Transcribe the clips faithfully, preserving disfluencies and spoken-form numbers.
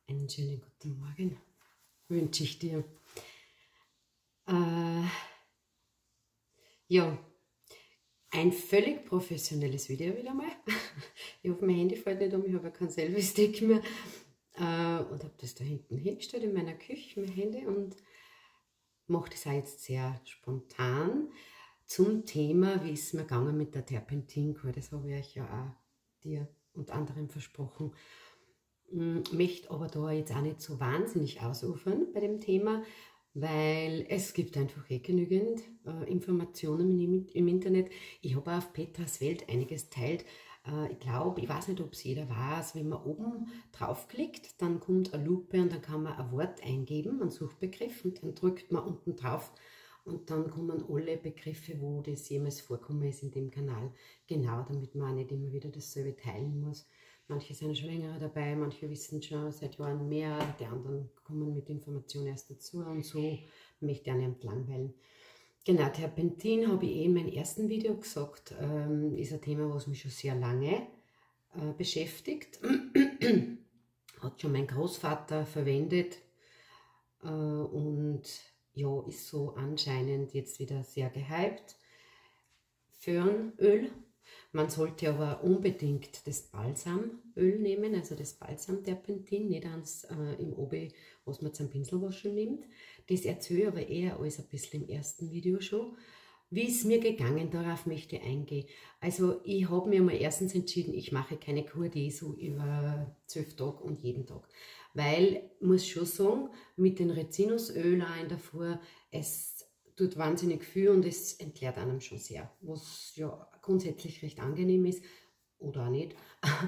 Einen schönen guten Morgen wünsche ich dir. Äh, ja, ein völlig professionelles Video wieder mal. Ich hoffe, mein Handy fällt nicht um, ich habe ja keinen Selfie-Stick mehr. Äh, und habe das da hinten hingestellt in meiner Küche, mein Handy, und mache das auch jetzt sehr spontan zum Thema, wie ist mir gegangen mit der Terpentinkur. Das habe ich euch ja auch dir und anderen versprochen. Ich möchte aber da jetzt auch nicht so wahnsinnig ausufern bei dem Thema, weil es gibt einfach eh genügend äh, Informationen im, im Internet. Ich habe auch auf Petras Welt einiges teilt. Äh, ich glaube, ich weiß nicht, ob es jeder weiß, wenn man oben draufklickt, dann kommt eine Lupe und dann kann man ein Wort eingeben, einen Suchbegriff, und dann drückt man unten drauf und dann kommen alle Begriffe, wo das jemals vorkommen ist in dem Kanal. Genau, damit man auch nicht immer wieder dasselbe teilen muss. Manche sind schon länger dabei, manche wissen schon seit Jahren mehr, die anderen kommen mit Informationen erst dazu, und so möchte ich auch nicht langweilen. Genau, Terpentin habe ich eh in meinem ersten Video gesagt, ähm, ist ein Thema, was mich schon sehr lange äh, beschäftigt. Hat schon mein Großvater verwendet äh, und ja, ist so anscheinend jetzt wieder sehr gehypt. Föhnöl. Man sollte aber unbedingt das Balsamöl nehmen, also das Balsamterpentin, nicht eins äh, im Obi, was man zum Pinselwaschen nimmt. Das erzähle ich aber eher alles ein bisschen im ersten Video schon. Wie ist mir gegangen, darauf möchte ich eingehen. Also ich habe mir mal erstens entschieden, ich mache keine Kur, die so über zwölf Tage und jeden Tag. Weil, ich muss schon sagen, mit den Rizinusöl auch in der Früh, es tut wahnsinnig viel und es entleert einem schon sehr, was ja grundsätzlich recht angenehm ist oder auch nicht.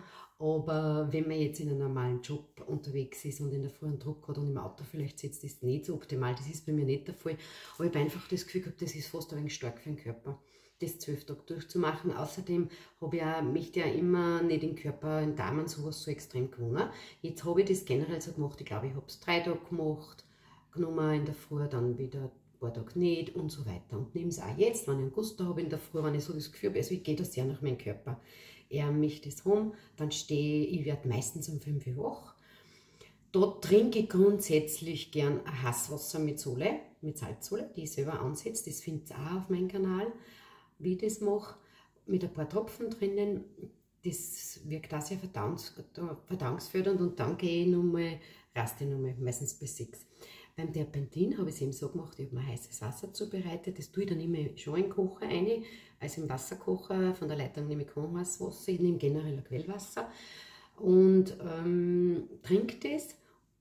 Aber wenn man jetzt in einem normalen Job unterwegs ist und in der Früh einen Druck hat und im Auto vielleicht sitzt, ist das nicht so optimal. Das ist bei mir nicht der Fall. Aber ich habe einfach das Gefühl gehabt, das ist fast ein wenig stark für den Körper, das zwölf Tage durchzumachen. Außerdem habe ich auch, möchte ich ja immer nicht den Körper, in Damen sowas so extrem gewohnt. Jetzt habe ich das generell so gemacht, ich glaube, ich habe es drei Tage gemacht, genommen in der Früh, dann wieder ein paar Tage nicht und so weiter. Und nehme es auch jetzt, wenn ich einen Gusto habe in der Früh, wenn ich so das Gefühl habe, also ich gehe da sehr nach meinem Körper. Er mischt das rum, dann stehe ich, ich werde meistens um fünf Uhr wach. Da trinke ich grundsätzlich gern ein Hasswasser mit Sole, mit Salzsole, die ich selber ansetze. Das findet ihr auch auf meinem Kanal, wie ich das mache, mit ein paar Tropfen drinnen. Das wirkt auch sehr verdauungs verdauungsfördernd, und dann gehe ich nochmal, raste ich nochmal, meistens bis sechs. Beim Terpentin habe ich es eben so gemacht, ich habe mir heißes Wasser zubereitet, das tue ich dann immer schon in den Kocher rein, also im Wasserkocher, von der Leitung nehme ich kein heißes Wasser, ich nehme generell ein Quellwasser und ähm, trinke das,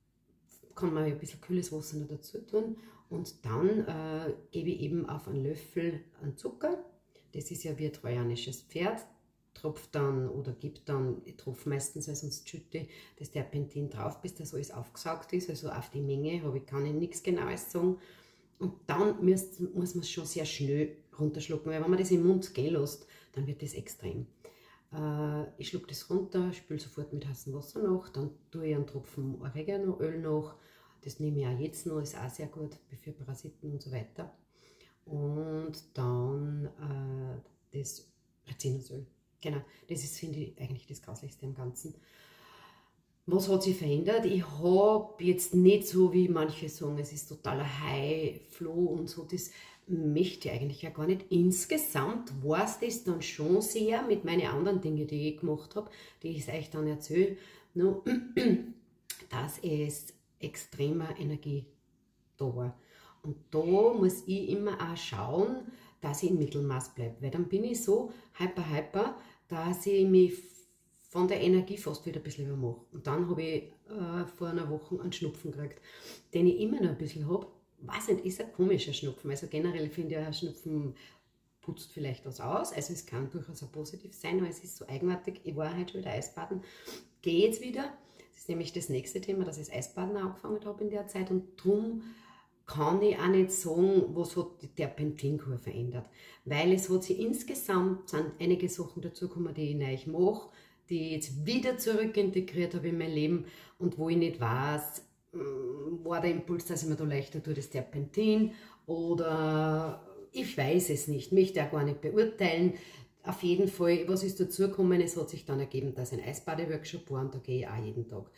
kann man ein bisschen kühles Wasser noch dazu tun, und dann äh, gebe ich eben auf einen Löffel an Zucker, das ist ja wie ein trojanisches Pferd, tropft dann oder gibt dann, ich tropfe meistens, weil sonst schütte das Terpentin drauf, bis das alles aufgesaugt ist, also auf die Menge habe ich, kann ich nichts Genaues sagen. Und dann muss, muss man es schon sehr schnell runterschlucken, weil wenn man das im Mund gehen lässt, dann wird das extrem. Äh, ich schlucke das runter, spüle sofort mit heißem Wasser nach, dann tue ich einen Tropfen Oreganoöl nach, das nehme ich auch jetzt noch, ist auch sehr gut für Parasiten und so weiter. Und dann äh, das Rizinusöl. Genau, das ist, finde ich, eigentlich das Grauslichste am Ganzen. Was hat sich verändert? Ich habe jetzt nicht so, wie manche sagen, es ist totaler High-Flow und so, das möchte ich eigentlich ja gar nicht. Insgesamt war es das dann schon sehr mit meinen anderen Dingen, die ich gemacht habe, die ich euch dann erzähle, no, dass es extremer Energie da war. Und da muss ich immer auch schauen, dass ich im Mittelmaß bleibe, weil dann bin ich so hyper, hyper, dass ich mich von der Energie fast wieder ein bisschen übermache. Und dann habe ich äh, vor einer Woche einen Schnupfen gekriegt, den ich immer noch ein bisschen habe. Weiß nicht, ist ein komischer Schnupfen. Also generell finde ich, ein Schnupfen putzt vielleicht was aus. Also es kann durchaus auch positiv sein, aber es ist so eigenartig. Ich war heute schon wieder Eisbaden, gehe jetzt wieder. Das ist nämlich das nächste Thema, dass ich das Eisbaden angefangen habe in der Zeit, und darum kann ich auch nicht sagen, was hat die Terpentinkur verändert. Weil es hat sich insgesamt, sind einige Sachen dazugekommen, die ich neu mache, die ich jetzt wieder zurück integriert habe in mein Leben, und wo ich nicht weiß, war der Impuls, dass ich mir da leichter tue, das Terpentin, oder ich weiß es nicht, möchte auch gar nicht beurteilen. Auf jeden Fall, was ist dazugekommen? Es hat sich dann ergeben, dass ein Eisbadeworkshop war, und da gehe ich auch jeden Tag.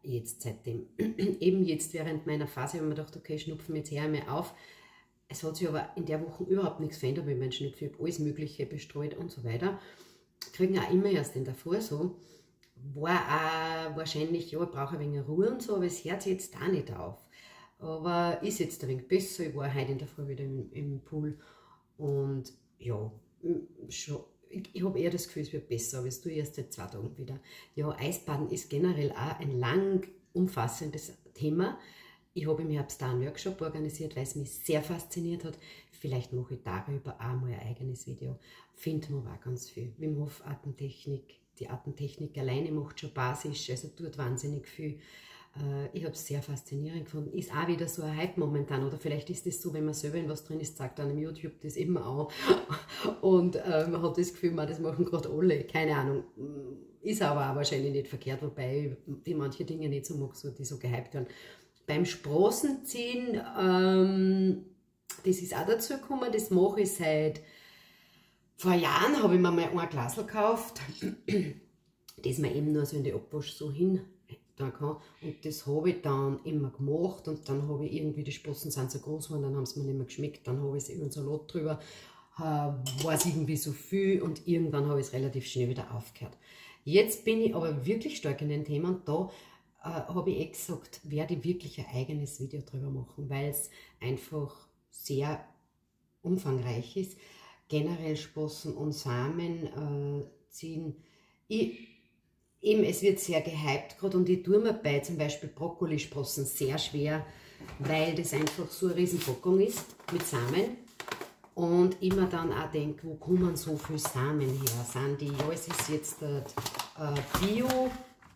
jetzt seitdem. Eben jetzt während meiner Phase habe ich mir gedacht, okay, Schnupfen, jetzt höre ich mal auf. Es hat sich aber in der Woche überhaupt nichts verändert mit meinem Schnupfen. Ich habe alles Mögliche bestreut und so weiter. Kriegen auch immer erst in der Früh so. War auch wahrscheinlich, ja, ich brauche ein wenig Ruhe und so, aber es hört sich jetzt auch nicht auf. Aber ist jetzt ein wenig besser. Ich war heute in der Früh wieder im, im Pool und ja, schon, ich, ich habe eher das Gefühl, es wird besser, aber es tue ich erst seit zwei Tagen wieder. Ja, Eisbaden ist generell auch ein lang umfassendes Thema. Ich habe im Herbst da einen Workshop organisiert, weil es mich sehr fasziniert hat. Vielleicht mache ich darüber auch mal ein eigenes Video. Finden wir auch ganz viel. Wim Hof Atemtechnik, die Atemtechnik alleine macht schon basisch, also tut wahnsinnig viel. Ich habe es sehr faszinierend gefunden. Ist auch wieder so ein Hype momentan. Oder vielleicht ist es so, wenn man selber in was drin ist, sagt dann im YouTube das eben auch. Und äh, man hat das Gefühl, man, das machen gerade alle. Keine Ahnung. Ist aber auch wahrscheinlich nicht verkehrt, wobei ich manche Dinge nicht so mag, so, die so gehypt werden. Beim Sprossenziehen, ähm, das ist auch dazu gekommen, das mache ich seit vor Jahren, habe ich mir mal ein Glas gekauft, das man eben nur so in die Abwasch so hin da kann. Und das habe ich dann immer gemacht und dann habe ich irgendwie, die Sprossen sind so groß geworden, dann haben sie mir nicht mehr geschmeckt, dann habe ich es über den Salat drüber, äh, war es irgendwie so viel und irgendwann habe ich es relativ schnell wieder aufgehört. Jetzt bin ich aber wirklich stark in dem Thema und da äh, habe ich eh gesagt, werde ich wirklich ein eigenes Video drüber machen, weil es einfach sehr umfangreich ist. Generell Sprossen und Samen äh, ziehen. Ich, Eben, es wird sehr gehypt gerade und ich tue mir bei zum Beispiel Brokkolisprossen sehr schwer, weil das einfach so eine Riesenpackung ist mit Samen und ich mir dann auch denke, wo kommen so viele Samen her? Sind die, ja, es ist jetzt äh, Bio,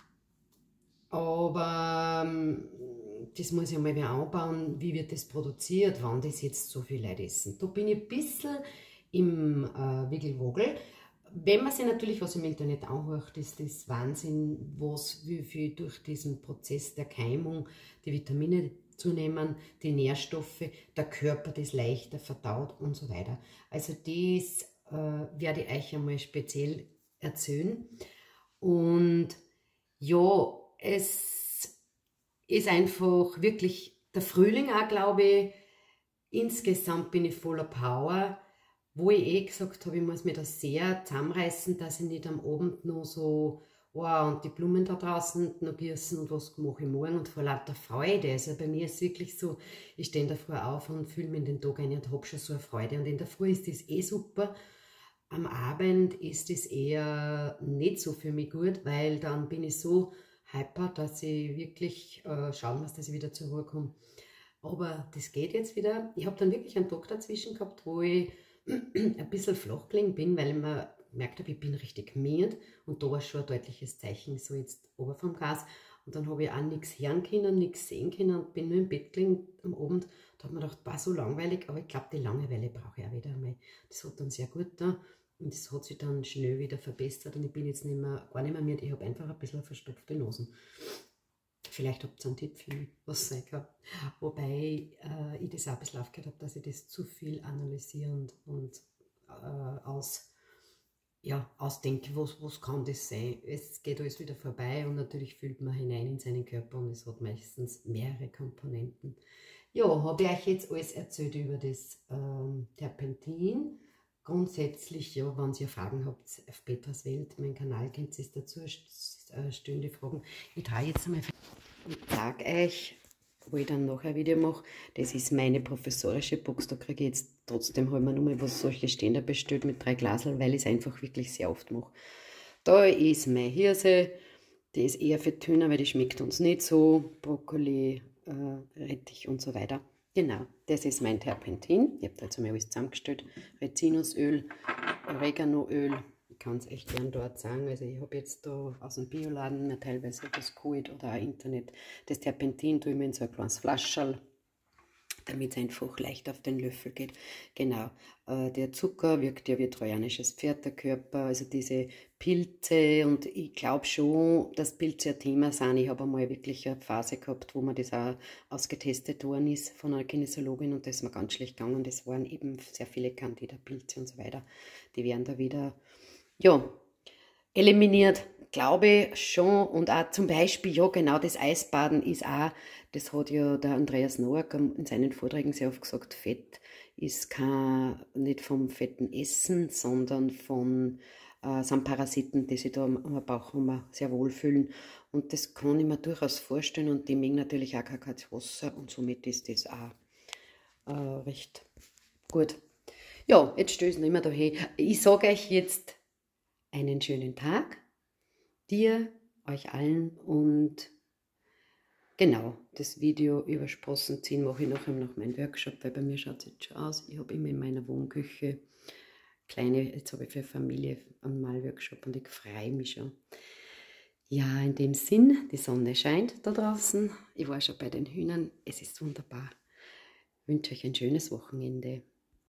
aber ähm, das muss ich mal wieder anbauen, wie wird das produziert, wann das jetzt so viele Leute essen. Da bin ich ein bisschen im äh, Wiggelwogel. Wenn man sich natürlich was im Internet anhört, ist das Wahnsinn, was, wie viel durch diesen Prozess der Keimung die Vitamine zunehmen, die Nährstoffe, der Körper das leichter verdaut und so weiter. Also das äh, werde ich euch einmal speziell erzählen. Und ja, es ist einfach wirklich der Frühling auch, glaube ich. Insgesamt bin ich voller Power. Wo ich eh gesagt habe, ich muss mir das sehr zusammenreißen, dass ich nicht am Abend noch so, oh, und die Blumen da draußen noch gießen und was mache ich morgen und vor lauter Freude. Also bei mir ist es wirklich so, ich stehe in der Früh auf und fühle mich in den Tag ein und habe schon so eine Freude. Und in der Früh ist das eh super. Am Abend ist es eher nicht so für mich gut, weil dann bin ich so hyper, dass ich wirklich äh, schauen muss, dass ich wieder zur Ruhe komme. Aber das geht jetzt wieder. Ich habe dann wirklich einen Tag dazwischen gehabt, wo ich ein bisschen flach gelegen bin, weil ich mir gemerkt habe, ich bin richtig müde und da war schon ein deutliches Zeichen, so jetzt ober vom Gas. Und dann habe ich auch nichts hören können, nichts sehen können und bin nur im Bett gelegen am Abend. Da habe ich mir gedacht, war so langweilig, aber ich glaube, die Langeweile brauche ich auch wieder einmal. Das hat dann sehr gut da und das hat sich dann schnell wieder verbessert und ich bin jetzt nicht mehr, gar nicht mehr müde, ich habe einfach ein bisschen verstopfte Nasen. Vielleicht habt ihr einen Tipp für mich, was sein kann. Wobei äh, ich das auch ein bisschen aufgehört habe, dass ich das zu viel analysiere und, und äh, aus, ja, ausdenke, was, was kann das sein. Es geht alles wieder vorbei und natürlich fühlt man hinein in seinen Körper und es hat meistens mehrere Komponenten. Ja, habe ich euch jetzt alles erzählt über das ähm, Terpentin. Grundsätzlich, ja, wenn ihr Fragen habt auf Petras Welt, mein Kanal, könnt ihr es dazu stellen, die Fragen. Ich drehe jetzt einmal und sage euch, wo ich dann noch ein Video mache, das ist meine professorische Box, da kriege ich jetzt trotzdem halt mir nochmal was solche Ständer bestellt mit drei Glaseln, weil ich es einfach wirklich sehr oft mache. Da ist meine Hirse, die ist eher für dünner, weil die schmeckt uns nicht so, Brokkoli, äh, Rettich und so weiter. Genau, das ist mein Terpentin. Ich habe da jetzt einmal alles zusammengestellt. Rizinusöl, Oreganoöl. Ich kann es echt gern dort sagen. Also ich habe jetzt da aus dem Bioladen mir teilweise das geholt oder auch Internet. Das Terpentin tue ich mir in so ein kleines Flascherl, damit es einfach leicht auf den Löffel geht. Genau, äh, der Zucker wirkt ja wie trojanisches Pferd, der Körper, also diese Pilze und ich glaube schon, dass Pilze ein Thema sind. Ich habe einmal wirklich eine Phase gehabt, wo mir das auch ausgetestet worden ist von einer Kinesiologin und das ist mir ganz schlecht gegangen. Das waren eben sehr viele Candida-Pilze und so weiter. Die werden da wieder, ja, eliminiert, glaube schon. Und auch zum Beispiel, ja genau, das Eisbaden ist auch, das hat ja der Andreas Noack in seinen Vorträgen sehr oft gesagt, Fett ist kein, nicht vom fetten Essen, sondern von, äh, sind Parasiten, die sich da am, am Bauch immer sehr wohlfühlen. Und das kann ich mir durchaus vorstellen und die mengen natürlich auch kein kaltes Wasser und somit ist das auch äh, recht gut. Ja, jetzt stößen wir immer dahin. Ich sage euch jetzt einen schönen Tag, dir, euch allen und genau, das Video über Sprossen ziehen mache ich nachher noch meinen Workshop, weil bei mir schaut es jetzt schon aus. Ich habe immer in meiner Wohnküche kleine, jetzt habe ich für Familie einen Malworkshop und ich freue mich schon. Ja, in dem Sinn, die Sonne scheint da draußen. Ich war schon bei den Hühnern, es ist wunderbar. Ich wünsche euch ein schönes Wochenende.